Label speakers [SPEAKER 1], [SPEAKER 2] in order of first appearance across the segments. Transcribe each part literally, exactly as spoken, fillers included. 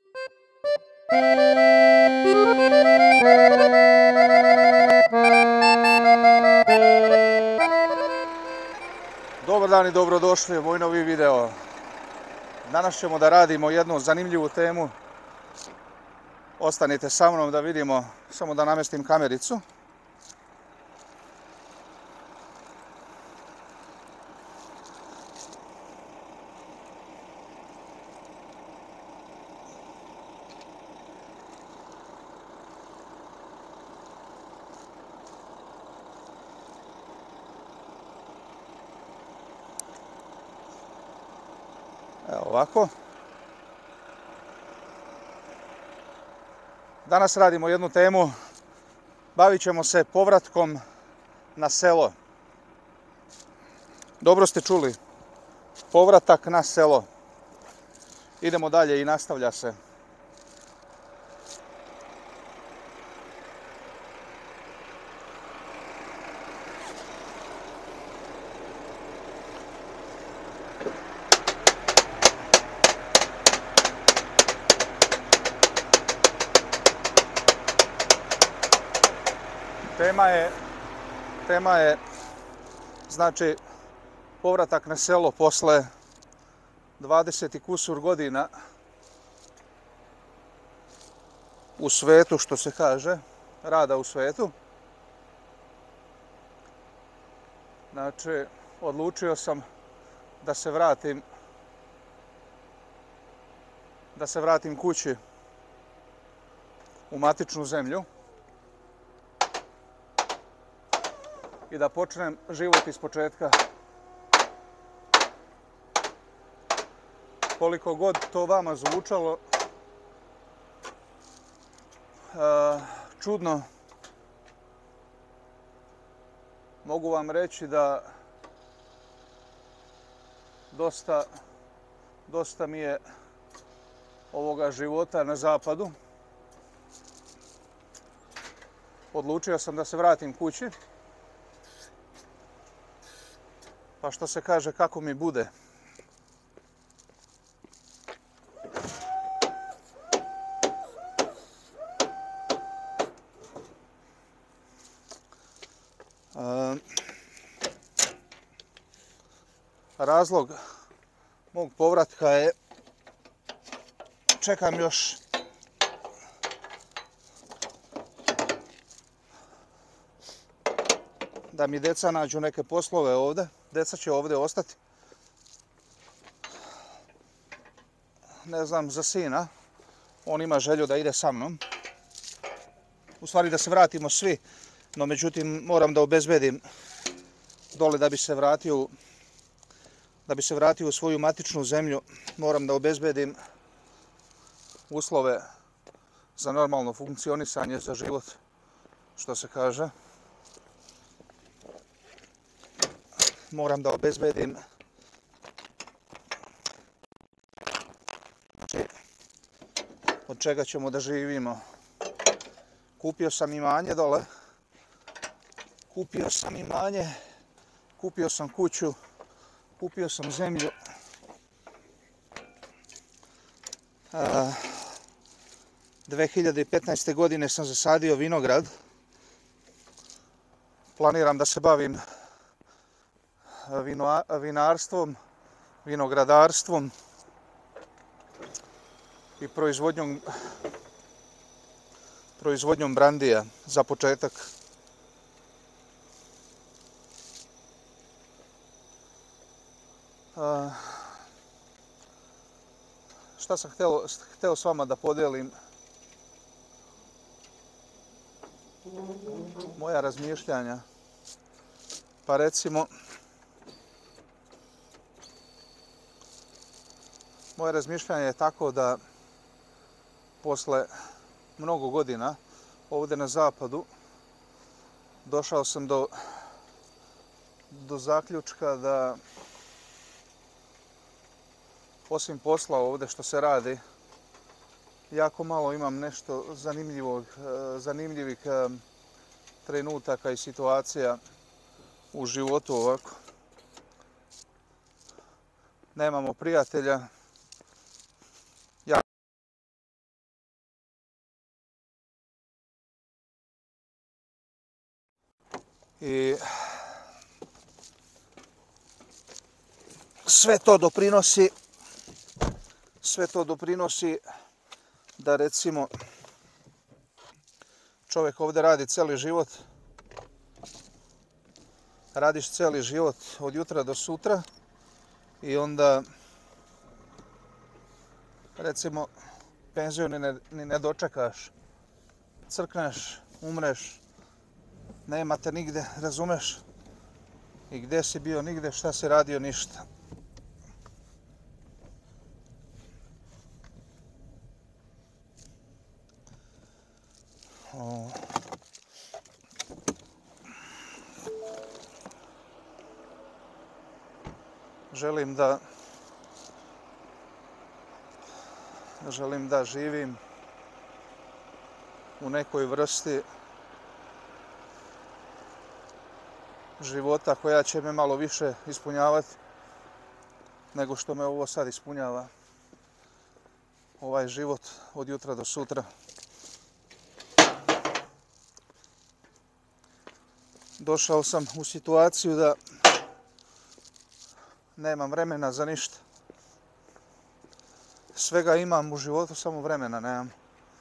[SPEAKER 1] Dobar dan i dobrodošli u moj novi video. Danas ćemo da radimo jednu zanimljivu temu. Ostanite sa mnom da vidimo, samo da namestim kamericu. Evo ovako. Danas radimo jednu temu, bavit ćemo se povratkom na selo. Dobro ste čuli, povratak na selo. Idemo dalje i nastavlja se. Tema je, tema je, znači, povratak na selo posle dvadeset i kusur godina u svetu, što se kaže, rada u svetu. Znači, odlučio sam da se vratim, da se vratim kući u matičnu zemlju i da počnem život ispočetka. Koliko god to vama zvučalo čudno, mogu vam reći da dosta, dosta mi je ovoga života na zapadu. Odlučio sam da se vratim kući. Pa što se kaže, kako mi bude. Razlog mog povratka je, čekam još da mi deca nađu neke poslove ovde. Deca će ovdje ostati. Ne znam za sina. On ima želju da ide sa mnom. U stvari da se vratimo svi. No međutim moram da obezbedim dole da bi se vratio da bi se vratio u svoju matičnu zemlju. Moram da obezbedim uslove za normalno funkcionisanje, za život, što se kaže. Moram da obezbedim od čega ćemo da živimo. Kupio sam imanje dole. Kupio sam imanje. Kupio sam kuću. Kupio sam zemlju. dve hiljade petnaeste. godine sam zasadio vinograd. Planiram da se bavim Vino, vinarstvom, vinogradarstvom i proizvodnjom, proizvodnjom brandija za početak. A, šta sam hteo, hteo s vama da podelim? Moja razmišljanja. Pa recimo, moje razmišljanje je tako da posle mnogo godina ovdje na zapadu došao sam do, do zaključka da osim posla ovdje što se radi, jako malo imam nešto zanimljivog, zanimljivih trenutaka i situacija u životu ovako. Nemamo prijatelja. I sve to doprinosi, sve to doprinosi da recimo čovjek ovdje radi cijeli život, radiš cijeli život od jutra do sutra i onda recimo penziju ni ne, ni ne dočekaš, crkneš, umreš, nema te nigde, razumeš? I gdje si bio, nigde, šta si radio, ništa. O. Želim da želim da živim u nekoj vrsti života koja će me malo više ispunjavati nego što me ovo sad ispunjava. Ovaj život od jutra do sutra. Došao sam u situaciju da nemam vremena za ništa. Svega imam u životu, samo vremena nemam.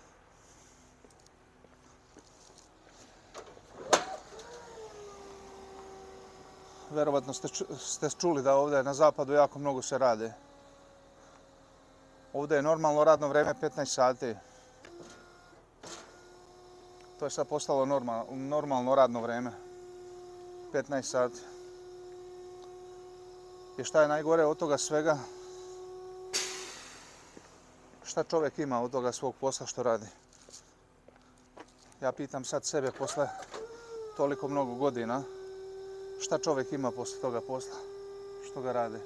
[SPEAKER 1] Vjerovatno ste, ste čuli da ovdje na zapadu jako mnogo se rade. Ovdje je normalno radno vrijeme petnaest sati. To je sad postalo normal, normalno radno vrijeme. petnaest sati. I šta je najgore od toga svega? Šta čovjek ima od toga svog posla što radi? Ja pitam sad sebe posle toliko mnogo godina. Šta čovjek ima posle toga posla? Što ga radi?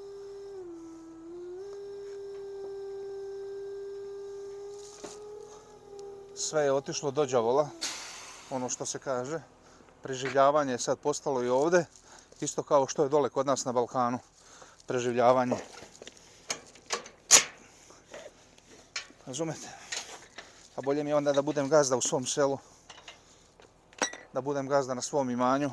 [SPEAKER 1] Sve je otišlo do đavola, ono što se kaže. Preživljavanje je sad postalo i ovdje, isto kao što je dole kod nas na Balkanu. Preživljavanje. Razumete? A bolje mi je onda da budem gazda u svom selu. Da budem gazda na svom imanju.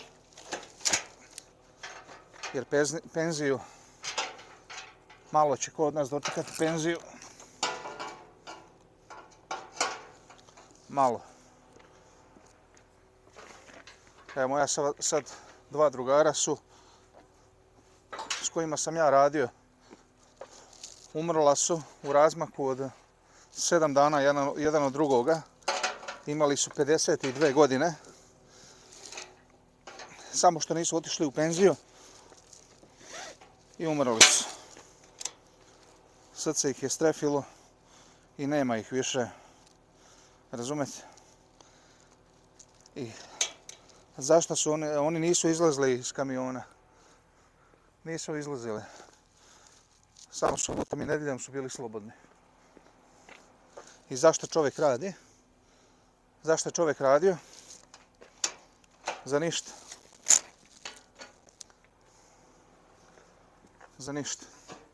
[SPEAKER 1] Jer penziju, malo će ko od nas dočekati penziju. Malo. Evo moja sad dva drugara su s kojima sam ja radio. Umrla su u razmaku od sedam dana jedan, jedan od drugoga. Imali su pedeset dvije godine. Samo što nisu otišli u penziju. I umrli su. Srce ih je strefilo i nema ih više. Razumete? I zašto su oni, oni nisu izlazili iz kamiona? Nisu izlazili. Samo subotom i nedjeljom su bili slobodni. I zašto čovjek radi? Zašto je čovjek radio? Za ništa. Za ništa.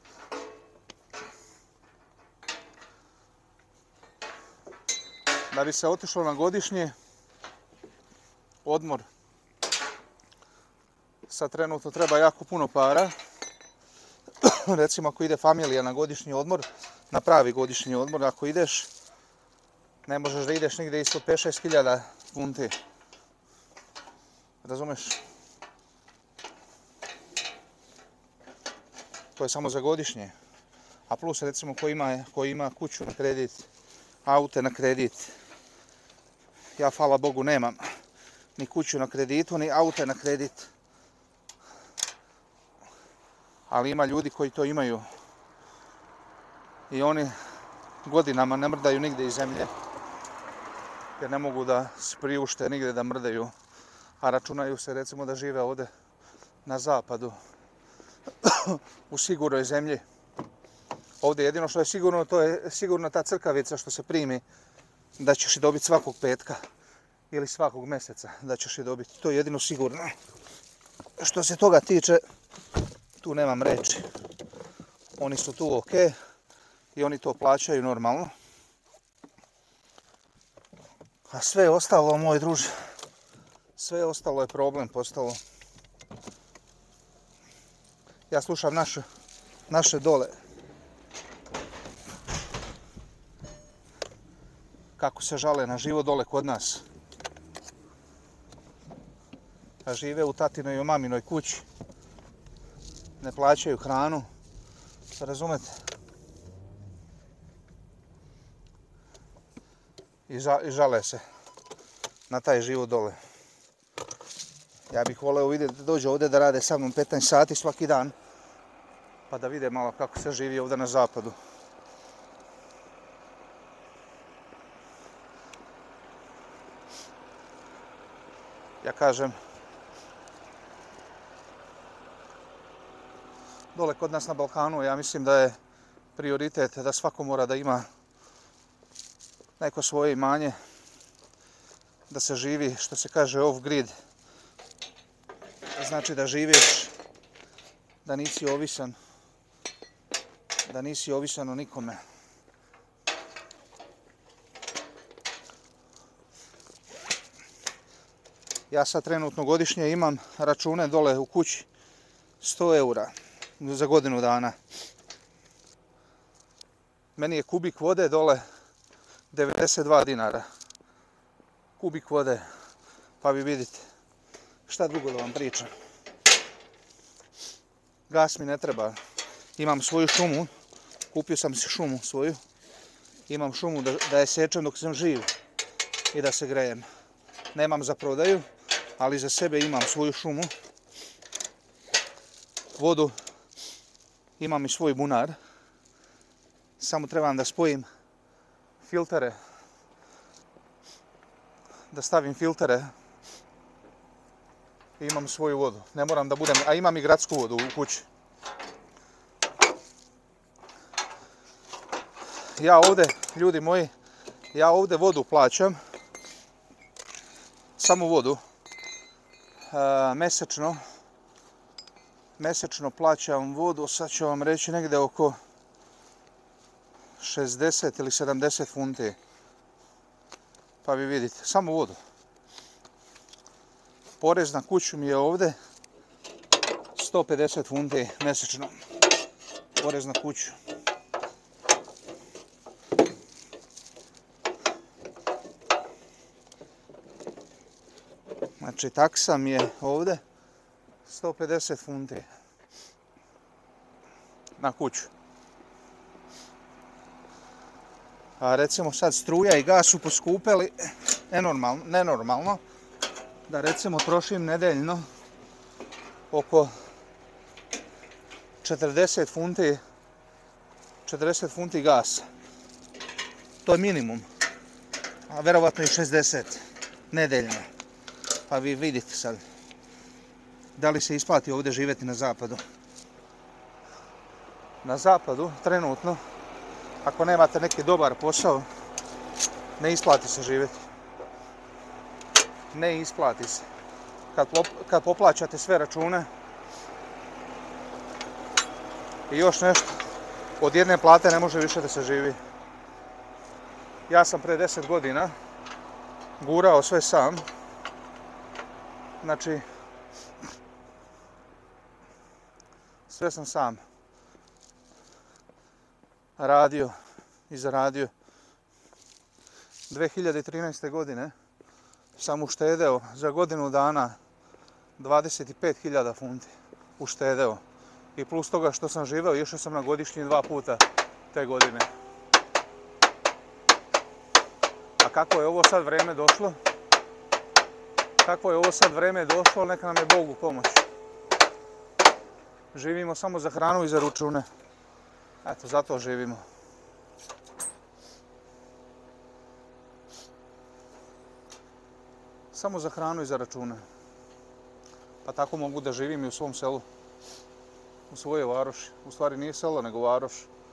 [SPEAKER 1] Da bi se otišlo na godišnji odmor, sad trenutno treba jako puno para. Recimo ako ide familija na godišnji odmor, na pravi godišnji odmor, ako ideš, ne možeš da ideš nigdje ispod pet šest hiljada funti. Razumeš? To je samo za godišnje. A plus recimo ko ima, ko ima kuću na kredit, aute na kredit. Ja, hvala Bogu, nemam ni kuću na kreditu, ni aute na kredit. Ali ima ljudi koji to imaju. I oni godinama ne mrdaju nigdje iz zemlje. Jer ne mogu da se priušte nigdje da mrdaju. A računaju se recimo da žive ovdje na zapadu. U sigurnoj zemlji. Ovdje jedino što je sigurno, to je sigurno ta crkavica što se primi da ćeš je dobiti svakog petka ili svakog mjeseca da ćeš je dobiti. To je jedino sigurno. Što se toga tiče, tu nemam reči. Oni su tu ok i oni to plaćaju normalno. A sve ostalo, moj druže, Sve ostalo je problem postalo. Ja slušam naše, naše dole. Kako se žale na život dole kod nas. A žive u tatinoj i u maminoj kući. Ne plaćaju hranu. Razumete? I, ža, I žale se na taj život dole. Ja bih voleo vidjeti da dođe ovdje da rade sa mnom petnaest sati svaki dan. Pa da vide malo kako se živi ovdje na zapadu. Ja kažem, dole kod nas na Balkanu, ja mislim da je prioritet da svako mora da ima neko svoje imanje, da se živi, što se kaže, off-grid. Znači da živiš, da nisi ovisan, da nisi ovisan o nikome. Ja sad trenutno godišnje imam račune dole u kući sto eura za godinu dana. Meni je kubik vode dole devedeset dva dinara. Kubik vode, pa vi vidite. Šta drugo da vam pričam? Gas mi ne treba. Imam svoju šumu, kupio sam si šumu svoju. Imam šumu da, da je sečem dok sam živ i da se grejem. Nemam za prodaju, ali za sebe imam svoju šumu. Vodu, imam i svoj bunar. Samo trebam da spojim filtere. Da stavim filtere. I imam svoju vodu. Ne moram da budem, a imam i gradsku vodu u kući. Ja ovdje, ljudi moji, ja ovdje vodu plaćam. Samo vodu. E, mesečno. Mesečno plaćam vodu, sad ću vam reći negdje oko šezdeset ili sedamdeset funti. Pa vi vidite, samo vodu. Porez na kuću mi je ovdje sto pedeset funti mjesečno. Porez na kuću. Znači taksa mi je ovdje sto pedeset funti na kuću. A recimo sad struja i gas su poskupeli nenormalno, nenormalno. Da recimo trošim nedeljno oko četrdeset funti, četrdeset funti gasa. To je minimum. A verovatno i šezdeset nedeljno. Pa vi vidite sad da li se isplati ovdje živjeti na zapadu. Na zapadu trenutno, ako nemate neki dobar posao, ne isplati se živjeti. Ne isplati se. Kad, kad poplaćate sve račune i još nešto, od jedne plate ne može više da se živi. Ja sam pre deset godina gurao sve sam. Znači, sve sam sam radio i zaradio. dve hiljade trinaeste. godine sam uštedeo za godinu dana dvadeset pet hiljada funti. Uštedeo. I plus toga što sam živeo, išao sam na godišnji dva puta te godine. A kako je ovo sad vreme došlo? Kako je ovo sad vreme došlo, neka nam je Bog u pomoć. Živimo samo za hranu i za račune. Eto, zato živimo. Samo za hranu i za račune. Pa tako mogu da živim i u svom selu. U svojoj varoši. U stvari nije selo, nego varoš.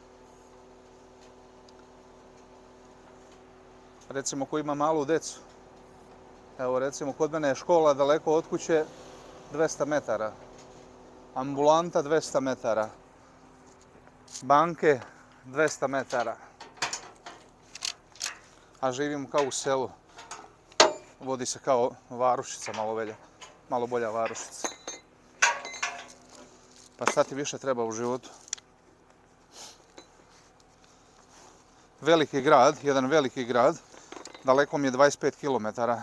[SPEAKER 1] Recimo, ko ima malu decu. Evo, recimo, kod mene je škola daleko od kuće dvesta metara. Ambulanta dvesta metara. Banke dvesta metara. A živimo kao u selu. vodi se kao varušica, malo, velja, malo bolja varušica. Pa šta ti više treba u životu? Veliki grad, jedan veliki grad, daleko mi je dvadeset pet kilometara,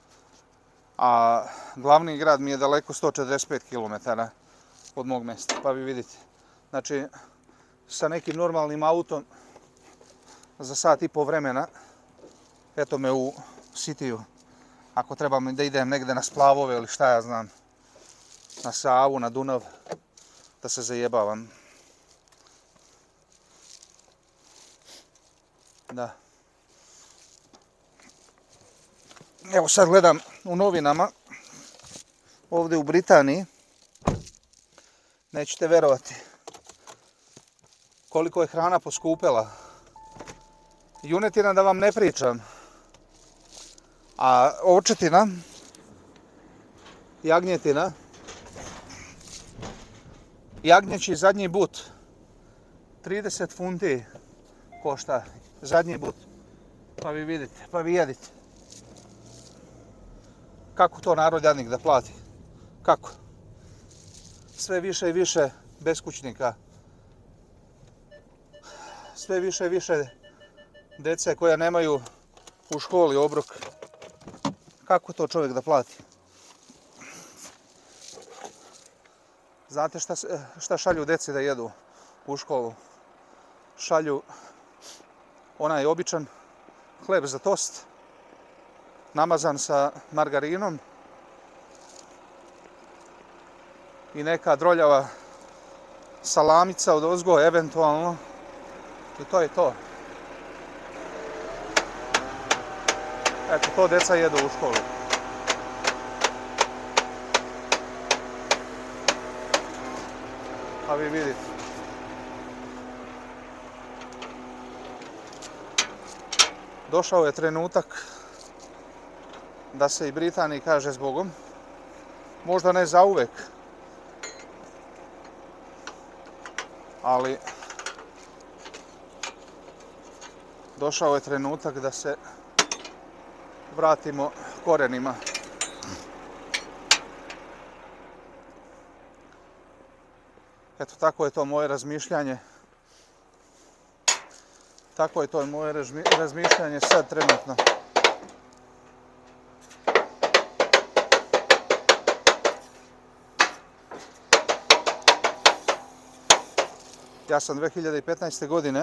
[SPEAKER 1] a glavni grad mi je daleko sto četrdeset pet kilometara od mog mjesta, pa vi vidite. Znači, sa nekim normalnim autom za sat i po vremena, eto me u Sitiju. Ako trebam da idem negde na splavove ili šta ja znam, na Savu, na Dunav, da se zajebavam. Da. Evo sad gledam u novinama, ovdje u Britaniji, nećete verovati koliko je hrana poskupela. Junetina da vam ne pričam, a ovčetina, jagnjetina, jagnjeći zadnji but, trideset funti košta zadnji but. Pa vi vidite, pa vi jedite. Kako to narod jadnik da plati? Kako? Sve više i više beskućnika. Sve više i više dece koja nemaju u školi obrok. Kako to čovjek da plati? Znate šta, šta šalju deci da jedu u školu? Šalju onaj običan hleb za tost, namazan sa margarinom i neka droljava salamica od ozgo, eventualno. I to je to. Eto, to deca jedu u školu. A vi vidite. Došao je trenutak da se i Britaniji kaže zbogom. Možda ne zauvek, ali došao je trenutak da se vratimo korenima. Eto, tako je to moje razmišljanje. Tako je to moje razmišljanje sad trenutno. Ja sam dve hiljade petnaeste. godine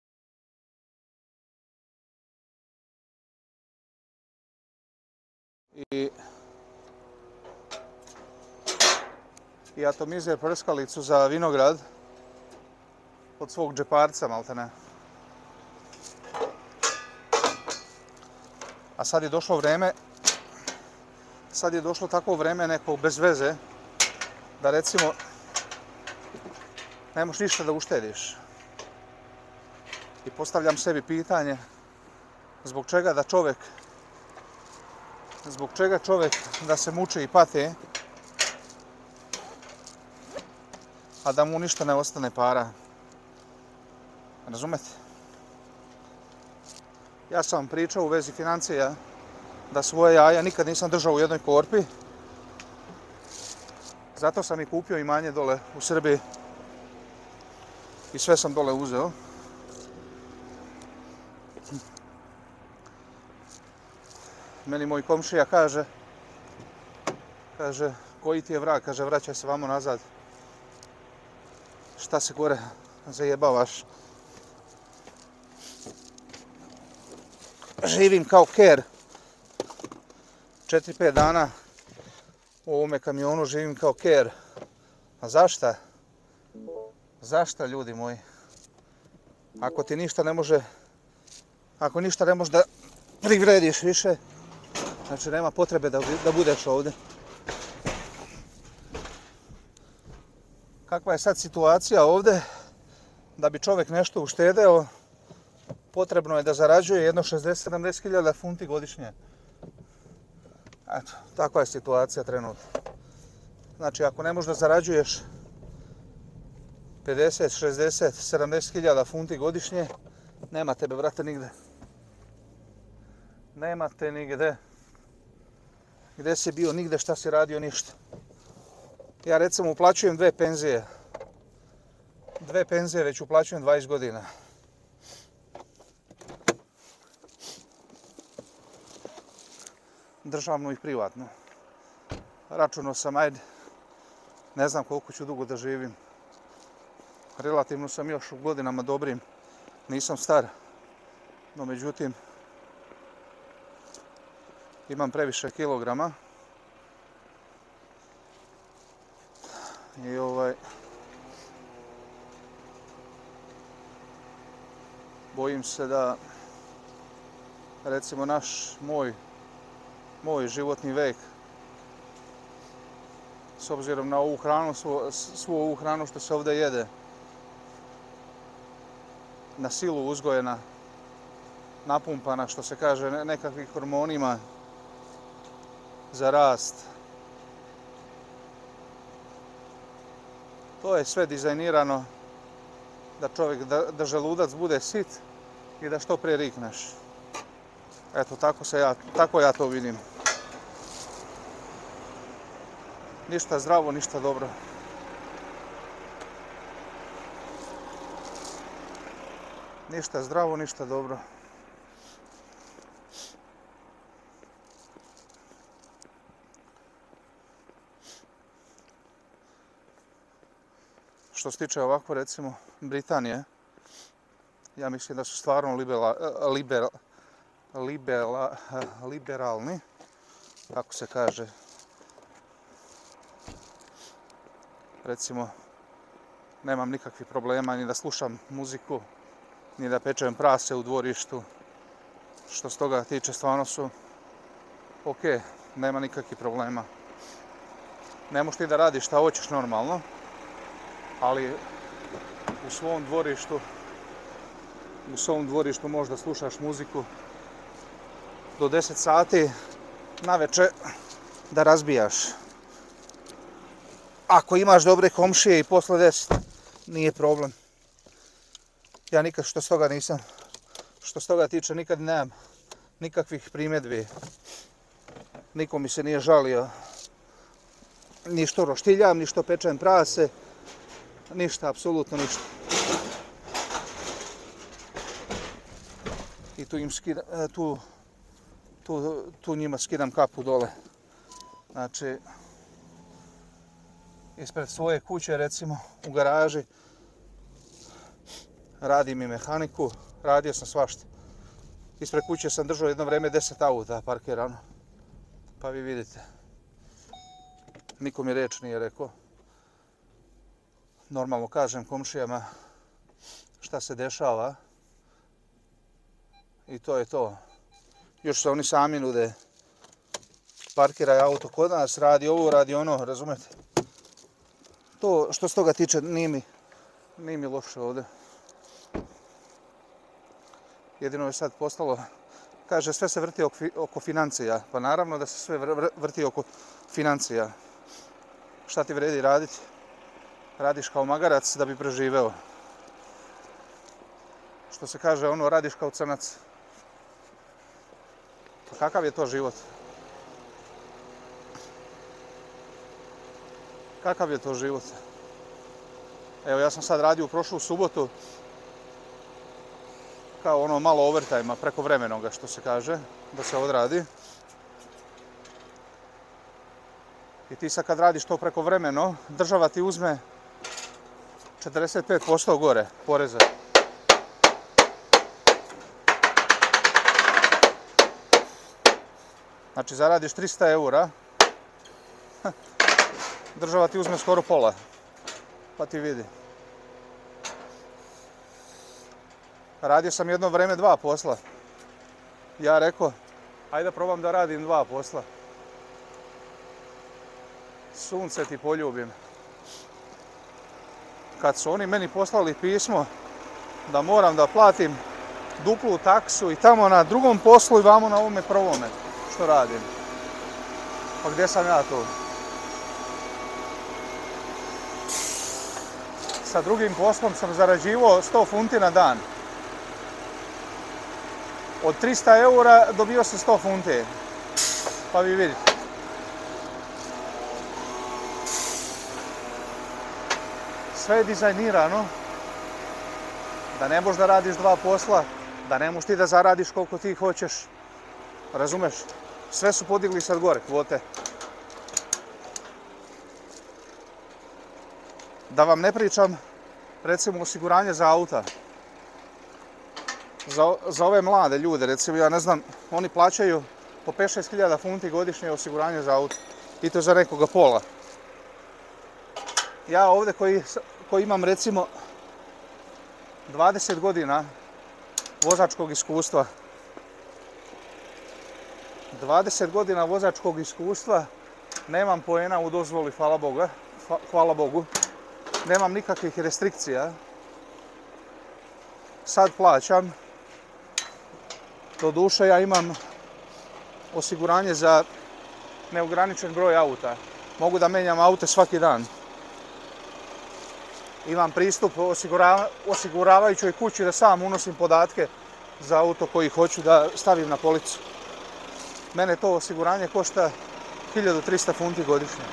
[SPEAKER 1] i i atomizer prskalicu za vinograd od svog džeparca, maltene. A sad je došlo vreme, sad je došlo tako vreme neko bez veze, da recimo ne možeš ništa da uštediš. I postavljam sebi pitanje, zbog čega da čovjek, zbog čega čovjek da se muči i pati, a da mu ništa ne ostane para. Razumete? Ja sam vam pričao u vezi financija da svoje jaja nikad nisam držao u jednoj korpi. Zato sam i kupio imanje dole u Srbiji. I sve sam dole uzeo. Meni moj komšija kaže, kaže, koji ti je vrag? Kaže, vraćaj se vamo nazad. Šta se gore zajebavaš? Živim kao ker. četiri pet dana u ovome kamionu živim kao ker. A zašta? Zašta, ljudi moji? Ako ti ništa ne može, ako ništa ne može da privrediš više, znači nema potrebe da, da budeš ovdje. Kakva je sad situacija ovdje? Da bi čovjek nešto uštedeo, potrebno je da zarađuje jedno šezdeset do sedamdeset hiljada funti godišnje. Eto, takva je situacija trenutno. Znači, ako ne možeš da zarađuješ pedeset, šezdeset, sedamdeset hiljada funti godišnje, nema tebe, brate, nigde. Nema te nigde. Gdje si bio, nigde, šta si radio, ništa. Ja recimo uplaćujem dve penzije. Dve penzije već uplaćujem dvadeset godina. Državno i privatno. Računao sam, ajde, ne znam koliko ću dugo da živim. Relativno sam još u godinama dobrim. Nisam star. No međutim, imam previše kilograma. I ovaj... Bojim se da, recimo, naš, moj, moj životni vek, s obzirom na ovu hranu, svu, svu ovu hranu što se ovdje jede, na silu uzgojena, napumpana, što se kaže, nekakvih hormonima za rast. To je sve dizajnirano da čovjek, da, da želudac bude sit i da što prije rikneš. Eto, tako, se ja, tako ja to vidim. Ništa zdravo, ništa dobro. Ništa zdravo, ništa dobro. Što se tiče ovako, recimo, Britanije, ja mislim da su stvarno libera, libera, libera, liberalni, kako se kaže. Recimo, nemam nikakvih problema ni da slušam muziku, ni da pečem prase u dvorištu. Što se toga tiče, stvarno su ok, nema nikakvih problema. Ne možeš ti da radiš šta hoćeš normalno, ali u svom dvorištu, u svom dvorištu možda slušaš muziku do deset sati naveče da razbijaš. Ako imaš dobre komšije i posle deset, nije problem. Ja nikad što s toga nisam, što s toga tiče, nikad nemam nikakvih primjedbi. Niko mi se nije žalio. Ni što roštiljam, ni što pečem prase. Ništa, apsolutno ništa. I tu, im skida, tu, tu, tu njima skidam kapu dole. Znači, ispred svoje kuće, recimo, u garaži, radim i mehaniku, radio sam svašta. Ispred kuće sam držao jedno vreme deset auta parkirano. Pa vi vidite. Niko mi reč nije rekao. Normalno kažem komšijama šta se dešava. I to je to. Još se oni sami nude. Parkiraj auto kod nas, radi ovo, radi ono, razumete? To što se toga tiče nije mi, nije mi loše ovdje. Jedino je sad postalo, kaže, sve se vrti oko, oko financija. Pa naravno da se sve vr, vrti oko financija. Šta ti vredi raditi? Radiš kao magarac da bi preživeo. Što se kaže, ono, radiš kao crnac. Pa kakav je to život? Kakav je to život? Evo, ja sam sad radio u prošlu subotu kao ono malo overtime-a, preko vremenoga, što se kaže, da se odradi. I ti sad kad radiš to preko vremeno, država ti uzme četrdeset pet posto gore poreza. Znači, zaradiš trista eura, država ti uzme skoro pola, pa ti vidi. Radio sam jedno vreme dva posla. Ja rekao, ajde da probam da radim dva posla. Sunce ti poljubim. Kad su oni meni poslali pismo da moram da platim duplu taksu i tamo na drugom poslu i vamo na ovome prvome što radim. Pa gdje sam ja tu? Sa drugim poslom sam zarađivao sto funti na dan. Od trista eura dobio sam sto funti. Pa vi vidite. sve je dizajnirano da ne možeš da radiš dva posla, da ne možeš ti da zaradiš koliko ti hoćeš. Razumeš? Sve su podigli sad gore kvote. Da vam ne pričam, recimo, osiguranje za auta. Za, za ove mlade ljude, recimo, ja ne znam, oni plaćaju po pet šest hiljada funti godišnje osiguranje za auto. I to za nekoga pola. Ja ovdje koji, koji imam, recimo, dvadeset godina vozačkog iskustva, dvadeset godina vozačkog iskustva, nemam poena u dozvoli, hvala Boga, hvala Bogu. Nemam nikakvih restrikcija. Sad plaćam. Doduše, ja imam osiguranje za neograničen broj auta. Mogu da menjam aute svaki dan. Imam pristup osigurava, osiguravajućoj kući da sam unosim podatke za auto koji hoću da stavim na policu. Mene to osiguranje košta hiljadu trista funti godišnje.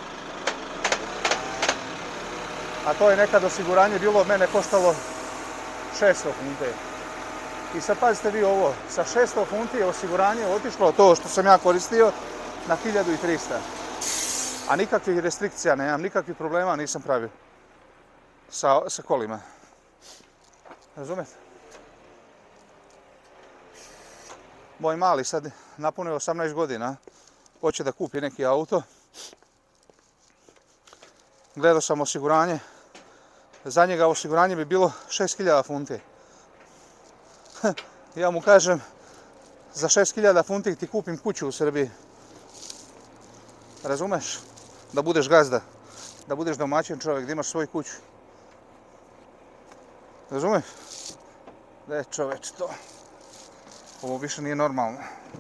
[SPEAKER 1] A to je nekad osiguranje bilo, mene koštalo šesto funti. I sad pazite vi ovo, sa šesto funti je osiguranje otišlo to što sam ja koristio na hiljadu trista. A nikakvih restrikcija nemam, nikakvih problema nisam pravio sa, sa kolima. Razumete? Moj mali sad napunio osamnaest godina, hoće da kupi neki auto. Gledao sam osiguranje, za njega osiguranje bi bilo šest hiljada funti. Ja mu kažem, za šest hiljada funti ti kupim kuću u Srbiji. Razumeš? Da budeš gazda, da budeš domaćin čovjek, da imaš svoju kuću. Razumeš? Da je čoveč to. Ovo više nije normalno.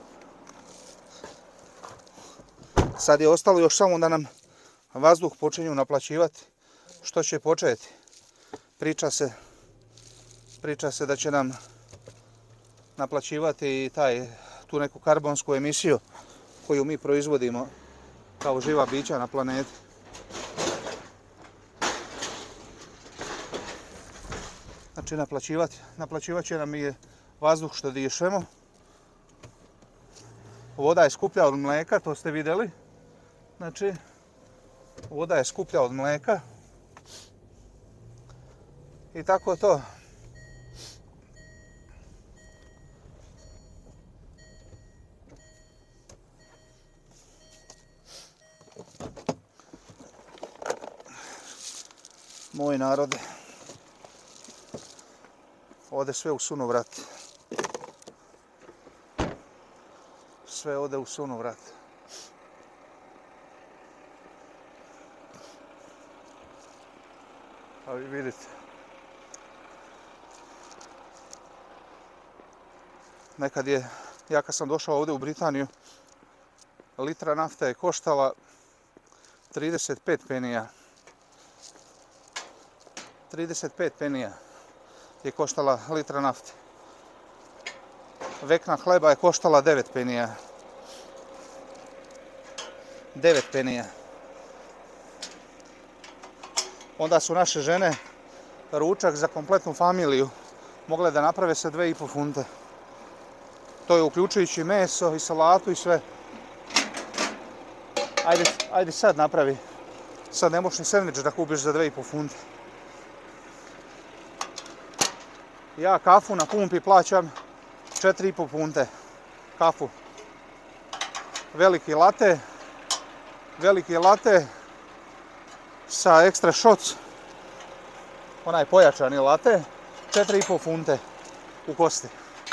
[SPEAKER 1] Sad je ostalo još samo da nam vazduh počinju naplaćivati. Što će početi? Priča se, priča se da će nam naplaćivati i taj, tu neku karbonsku emisiju koju mi proizvodimo kao živa bića na planeti. Znači naplaćivati, naplaćivat će nam i vazduh što dišemo. Voda je skuplja od mlijeka, to ste vidjeli. Znači, voda je skuplja od mlijeka. I tako to. Moj narode. Ode sve u sunovrat. Sve ode u sunovrat. A vi vidite. Nekad je, ja kad sam došao ovdje u Britaniju, litra nafte je koštala trideset pet penija. trideset pet penija je koštala litra nafte. Vekna hleba je koštala devet penija. devet penija. Onda su naše žene ručak za kompletnu familiju mogle da naprave sa dve i po funte. To je uključujući meso i salatu i sve. Ajde, ajde sad napravi. Sad ne možeš ni sendvič da kupiš za dve i po funte. Ja kafu na pumpi plaćam četiri i po funte. Kafu. Veliki latte. Veliki latte sa extra shots. Onaj pojačani latte. četiri i po funte u kosti.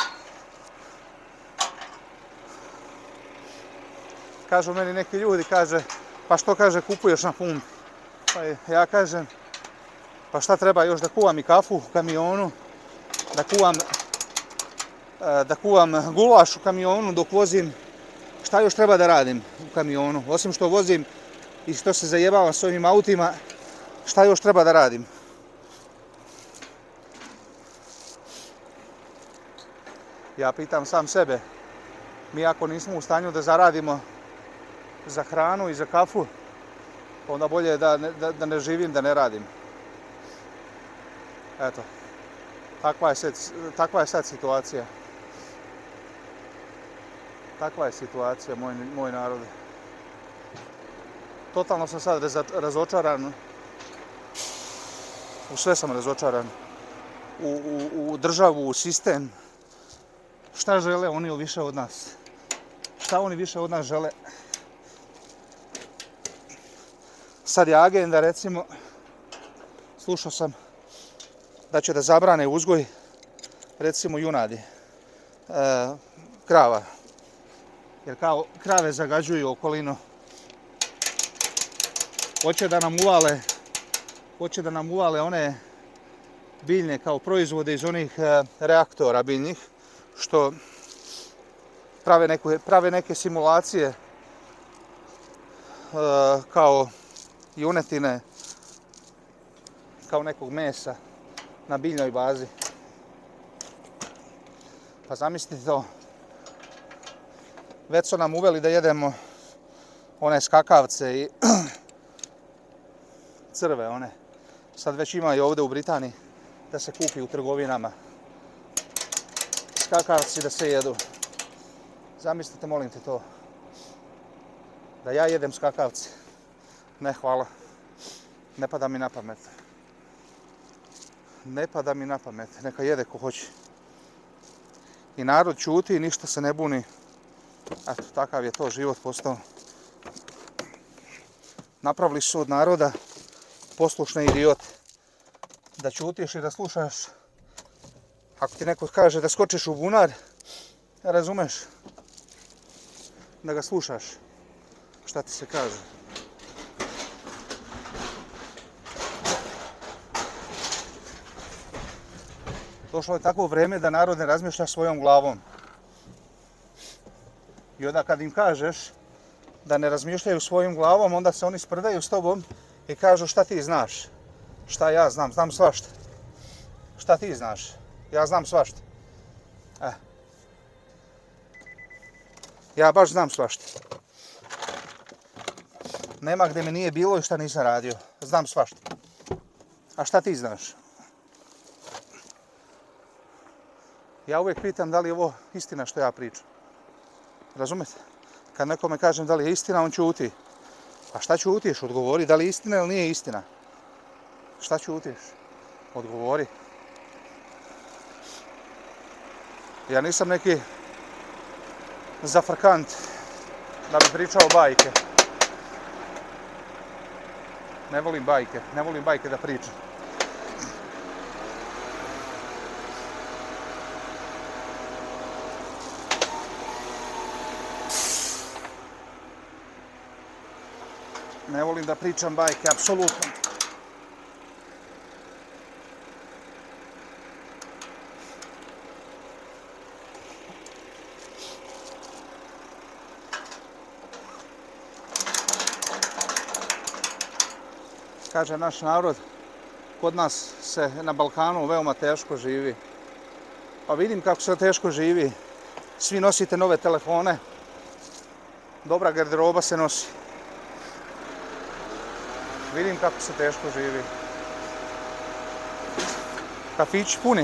[SPEAKER 1] Kažu meni neki ljudi, kaže, pa što kaže kupuješ na pumpi? Pa ja kažem, pa šta treba još da kuvam i kafu u kamionu, da kuvam, da kuvam gulaš u kamionu dok vozim, šta još treba da radim u kamionu? Osim što vozim i što se zajebavam s ovim autima, šta još treba da radim? Ja pitam sam sebe, mi ako nismo u stanju da zaradimo za hranu i za kafu, onda bolje je da ne, da, da ne živim, da ne radim. Eto, takva je, sad, takva je sad situacija. Takva je situacija, moj, moj narod. Totalno sam sad razočaran. U sve sam razočaran. U, u, u državu, u sistem. Šta žele oni više od nas? Šta oni više od nas žele? Sad je agenda, recimo, slušao sam da će da zabrane uzgoj, recimo, junadi, e, krava. Jer kao krave zagađuju okolinu. Hoće da nam uvale, hoće da nam uvale one biljne kao proizvode iz onih e, reaktora biljnih, što prave, neku, prave neke simulacije e, kao junetine, kao nekog mesa na biljnoj bazi. Pa zamislite to. Već su nam uveli da jedemo one skakavce i crve one. Sad već ima i ovdje u Britaniji da se kupi u trgovinama. Skakavci da se jedu. Zamislite, molim te to. Da ja jedem skakavce. Ne, hvala. Ne pada mi na pamet. Ne pada mi na pamet. Neka jede ko hoće. I narod ćuti i ništa se ne buni. Eto, takav je to život postao. Napravili su od naroda poslušne idiote. Da ćutiš i da slušaš. Ako ti neko kaže da skočiš u bunar, razumeš? Da ga slušaš. Šta ti se kaže? Došlo je takvo vrijeme da narod ne razmišlja svojom glavom. I onda kad im kažeš da ne razmišljaju svojom glavom, onda se oni sprdaju s tobom i kažu šta ti znaš. Šta ja znam, znam svašta. Šta ti znaš? Ja znam svašta. Eh. Ja baš znam svašta. Nema gdje me nije bilo i šta nisam radio. Znam svašta. A šta ti znaš? Ja uvijek pitam da li je ovo istina što ja pričam. Razumete? Kad nekome kažem da li je istina, on ćuti. A šta ćutiš? Odgovori da li je istina ili nije istina. Šta ćutiš? Odgovori. Ja nisam neki zafrkant da bi pričao bajke. Ne volim bajke. Ne volim bajke da pričam. Ne volim da pričam bajke, apsolutno. Kaže naš narod, kod nas se na Balkanu veoma teško živi. Pa vidim kako se teško živi. Svi nosite nove telefone. Dobra garderoba se nosi. Vidim kako se teško živi. Kafić puni.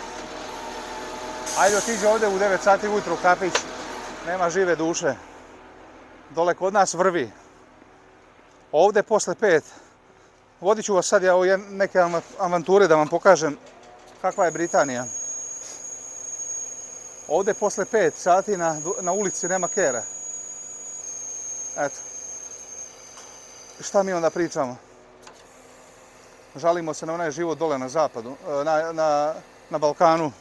[SPEAKER 1] Ajde otiđi ovdje u devet sati ujutro u kafić. Nema žive duše. Dole kod nas vrvi. Ovdje posle pet. Vodit ću vas sad ja u neke avanture da vam pokažem kakva je Britanija. Ovdje posle pet sati na, na ulici nema kera. Eto. Šta mi onda pričamo? Žalimo se na onaj život dole na zapadu, na, na, na Balkanu.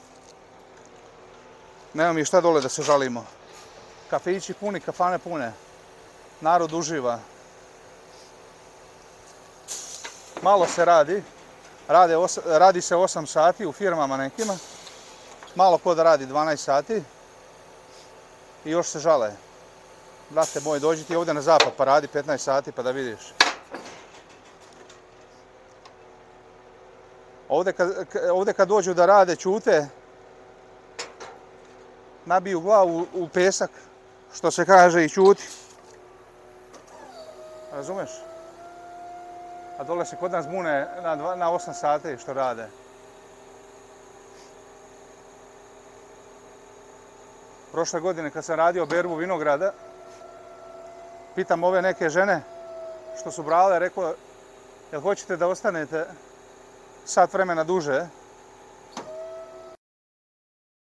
[SPEAKER 1] Nema mi šta dole da se žalimo. Kafići puni, kafane pune. Narod uživa. Malo se radi. Rade os, radi se osam sati u firmama nekima. Malo ko da radi dvanaest sati. I još se žale. Brate moj, dođi ti ovdje na zapad pa radi petnaest sati pa da vidiš. Ovdje kad, ovdje kad dođu da rade, ćute, nabiju glavu u pesak, što se kaže, i ćuti. Razumeš? A dole se kod nas bune na, dva, na osam sati što rade. Prošle godine kad sam radio berbu vinograda, pitam ove neke žene što su brale, rekao, jel hoćete da ostanete sat vremena duže?